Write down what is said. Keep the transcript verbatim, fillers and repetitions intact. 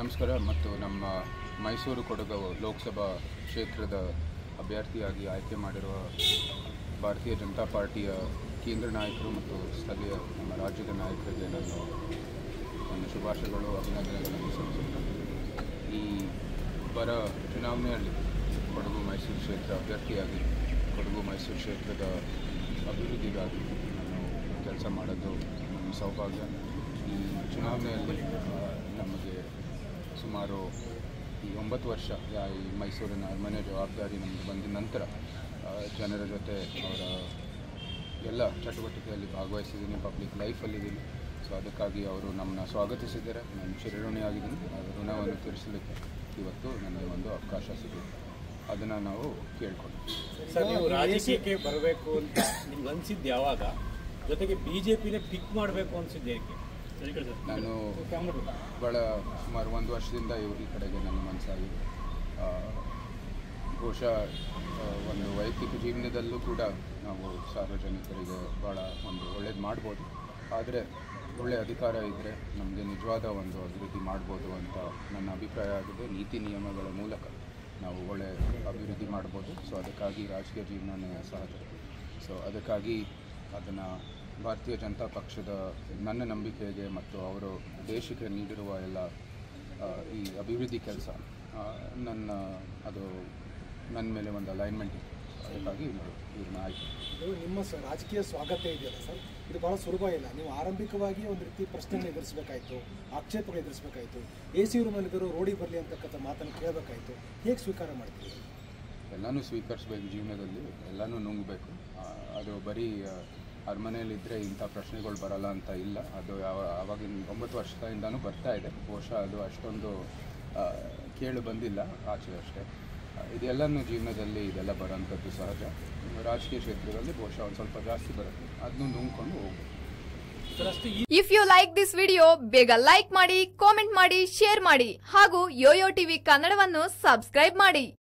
ನಮಸ್ಕಾರ. ಮತ್ತು ನಮ್ಮ ಮೈಸೂರು ಕೊಡಗು ಲೋಕಸಭಾ ಕ್ಷೇತ್ರದ ಅಭ್ಯರ್ಥಿಯಾಗಿ ಆಯ್ಕೆ ಮಾಡಿರುವ ಭಾರತೀಯ ಜನತಾ ಪಾರ್ಟಿಯ ಕೇಂದ್ರ ನಾಯಕರು ಮತ್ತು ಸ್ಥಳೀಯ ನಮ್ಮ ರಾಜ್ಯದ ನಾಯಕರಿಗೆ ನಾನು ನನ್ನ ಶುಭಾಶಯಗಳು, ಅಭಿನಂದನೆಗಳನ್ನು ಸಲ್ಲಿಸುತ್ತೇನೆ. ಈ ಬರ ಚುನಾವಣೆಯಲ್ಲಿ ಕೊಡಗು ಮೈಸೂರು ಕ್ಷೇತ್ರ ಅಭ್ಯರ್ಥಿಯಾಗಿ ಕೊಡಗು ಮೈಸೂರು ಕ್ಷೇತ್ರದ ಅಭಿವೃದ್ಧಿಗಾಗಿ ನಾನು ಕೆಲಸ ಮಾಡೋದು ನನ್ನ ಸೌಭಾಗ್ಯ. ಈ ಚುನಾವಣೆಯಲ್ಲಿ ನಮಗೆ ಸುಮಾರು ಈ ಒಂಬತ್ತು ವರ್ಷ ಈ ಮೈಸೂರಿನ ಅರಮನೆ ಜವಾಬ್ದಾರಿ ನಮಗೆ ಬಂದ ನಂತರ ಜನರ ಜೊತೆ ಅವರ ಎಲ್ಲ ಚಟುವಟಿಕೆಯಲ್ಲಿ ಭಾಗವಹಿಸಿದ್ದೀನಿ, ಪಬ್ಲಿಕ್ ಲೈಫಲ್ಲಿದ್ದೀನಿ. ಸೊ ಅದಕ್ಕಾಗಿ ಅವರು ನಮ್ಮನ್ನ ಸ್ವಾಗತಿಸಿದ್ದಾರೆ. ನಾನು ಚಿರಋಣಿಯಾಗಿದ್ದೀನಿ. ಅದರ ಋಣವನ್ನು ತೀರಿಸಲಿಕ್ಕೆ ಇವತ್ತು ನನಗೆ ಒಂದು ಅವಕಾಶ ಸಿಗುತ್ತೆ. ಅದನ್ನು ನಾವು ಕೇಳ್ಕೊಂಡು ಸರ್, ನೀವು ರಾಜಕೀಯಕ್ಕೆ ಬರಬೇಕು ಅಂತ ನಿಮ್ಗೆ ಅನಿಸಿದ್ದು ಯಾವಾಗ? ಜೊತೆಗೆ ಬಿ ಜೆ ಪಿನೇ ಪಿಕ್ ಮಾಡಬೇಕು ಅನಿಸಿದ್ದು ಏಕೆ? ನಾನು ಭಾಳ ಸುಮಾರು ಒಂದು ವರ್ಷದಿಂದ ಇವ್ರ ಈ ಕಡೆಗೆ ನನ್ನ ಮನಸ್ಸಾಗಿದೆ. ಬಹುಶಃ ಒಂದು ವೈಯಕ್ತಿಕ ಜೀವನದಲ್ಲೂ ಕೂಡ ನಾವು ಸಾರ್ವಜನಿಕರಿಗೆ ಭಾಳ ಒಂದು ಒಳ್ಳೇದು ಮಾಡ್ಬೋದು. ಆದರೆ ಒಳ್ಳೆಯ ಅಧಿಕಾರ ಇದ್ದರೆ ನಮಗೆ ನಿಜವಾದ ಒಂದು ಅಭಿವೃದ್ಧಿ ಮಾಡ್ಬೋದು ಅಂತ ನನ್ನ ಅಭಿಪ್ರಾಯ ಆಗಿದೆ. ನೀತಿ ನಿಯಮಗಳ ಮೂಲಕ ನಾವು ಒಳ್ಳೆಯ ಅಭಿವೃದ್ಧಿ ಮಾಡ್ಬೋದು. ಸೊ ಅದಕ್ಕಾಗಿ ರಾಜಕೀಯ ಜೀವನನೇ ಸಹಜ. ಸೊ ಅದಕ್ಕಾಗಿ ಅದನ್ನು ಭಾರತೀಯ ಜನತಾ ಪಕ್ಷದ ನನ್ನ ನಂಬಿಕೆಗೆ ಮತ್ತು ಅವರು ದೇಶಕ್ಕೆ ನೀಡಿರುವ ಎಲ್ಲ ಈ ಅಭಿವೃದ್ಧಿ ಕೆಲಸ ನನ್ನ ಅದು ನನ್ನ ಮೇಲೆ ಒಂದು ಅಲೈನ್ಮೆಂಟ್ ಇದೆ. ಅದಕ್ಕಾಗಿ ಇವ್ರನ್ನ ಆಯ್ತು. ಇದು ನಿಮ್ಮ ರಾಜಕೀಯ ಸ್ವಾಗತ ಇದೆಯಲ್ಲ ಸರ್, ಇದು ಭಾಳ ಸುಲಭ ಇಲ್ಲ. ನೀವು ಆರಂಭಿಕವಾಗಿ ಒಂದು ರೀತಿ ಪ್ರಶ್ನೆಯನ್ನು ಎದುರಿಸಬೇಕಾಯಿತು, ಆಕ್ಷೇಪಗಳು ಎದುರಿಸಬೇಕಾಯಿತು, ಎ ಸಿ ರೂಮಲ್ಲಿದ್ದರೂ ರೋಡಿಗೆ ಬರಲಿ ಅಂತಕ್ಕಂಥ ಮಾತನ್ನು ಕೇಳಬೇಕಾಯಿತು. ಹೇಗೆ ಸ್ವೀಕಾರ ಮಾಡ್ತೀವಿ? ಎಲ್ಲನೂ ಸ್ವೀಕರಿಸಬೇಕು. ಜೀವನದಲ್ಲಿ ಎಲ್ಲನೂ ನುಂಗಬೇಕು. ಅದು ಬರೀ ಅರಮನೆಯಲ್ಲಿದ್ದರೆ ಇಂಥ ಪ್ರಶ್ನೆಗಳು ಬರಲ್ಲ ಅಂತ ಇಲ್ಲ. ಅದು ಯಾವ ಆವಾಗಿನ ಒಂಬತ್ತು ವರ್ಷದಿಂದನೂ ಬರ್ತಾ ಇದೆ. ಬಹುಶಃ ಅದು ಅಷ್ಟೊಂದು ಕೇಳು ಬಂದಿಲ್ಲ ಆಚೆ ಅಷ್ಟೇ. ಇದೆಲ್ಲನೂ ಜೀವನದಲ್ಲಿ ಇದೆಲ್ಲ ಬರೋಂಥದ್ದು ಸಹಜ. ರಾಜಕೀಯ ಕ್ಷೇತ್ರದಲ್ಲಿ ಬಹುಶಃ ಒಂದು ಸ್ವಲ್ಪ ಜಾಸ್ತಿ ಬರುತ್ತೆ. ಅದನ್ನು ನುಂಗ್ಕೊಂಡು ಹೋಗ್ಬೋದು. If you like this video, ಬೇಗ ಲೈಕ್ ಮಾಡಿ, ಕಾಮೆಂಟ್ ಮಾಡಿ, ಶೇರ್ ಮಾಡಿ ಹಾಗೂ ಯೋಯೋ ಟಿವಿ ಕನ್ನಡವನ್ನು ಸಬ್ಸ್ಕ್ರೈಬ್ ಮಾಡಿ.